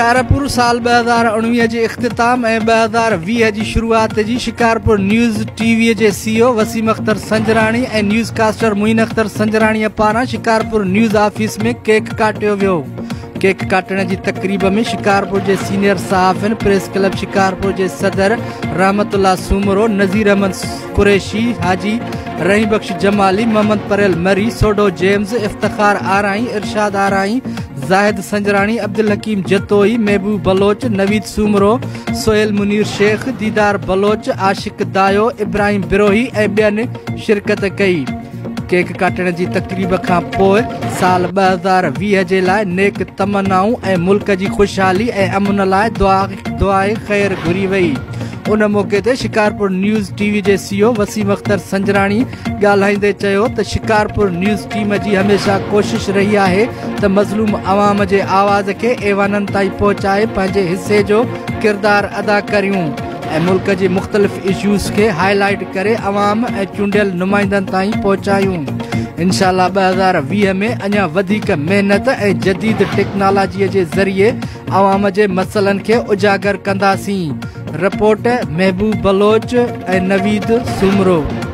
शिकारपुर साल 2019 जे इख्तिताम ऐं 2020 जी शुरूआत जी शिकारपुर न्यूज़ टीवी जे CEO वसीम अख्तर संजराणी ऐं न्यूज़ कास्टर मुइन अख्तर संजराणी पारां शिकारपुर न्यूज़ ऑफिस में केक काटियो वियो। केक काटण जी तकरीब में शिकारपुर के सीनियर सहाफ़िन प्रेस क्लब शिकारपुर के सदर रहमतुल्लाह सूमरो, नज़ीर अहमद कुरैशी, हाजी रहीम बख्श जमाली, मोहम्मद परेल मरी, सोडो जेम्स, इफ्तिखार आराई, इरशाद आराई, जाहिद संजराणी, अब्दुल हकीम जतोई, महबूब बलोच, नवीद सूमरो, सोहेल मुनीर शेख, दीदार बलोच, आशिक दायो, इब्राहिम बिरोही ऐं ॿियनि शिरकत कई। केक काटण जी तकरीब खां पोइ साल 2020 जे लाइ नेक तमन्नाऊं ऐं मुल्क जी खुशहाली ऐं अमन लाइ दुआए ख़ैर घुरी वई। उन मौके ते शिकारपुर न्यूज़ टीवी जे CEO वसीम अख्तर संजराणी ॻाल्हाईंदे चयो त शिकारपुर न्यूज़ टीम जी हमेशह कोशिश रही आहे त मज़लूम अवाम जे आवाज़ खे ऐवाननि ताईं पहुचाए पंहिंजे हिसे जो किरदार अदा करियूं ऐं मुल्क जे मुख़्तलिफ़ इश्यूज़ खे हाईलाइट करे अवाम ऐं चूंडियल नुमाइंदनि ताईं पहुचायूं। इंशाअल्लाह 2020 में अञा वधीक महिनत ऐं जदीद टेक्नोलॉजीअ जे ज़रिए अवाम जे मसइलनि खे उजागर कंदासीं। रिपोर्ट महबूब बलोच ऐं नवीद सूमरो।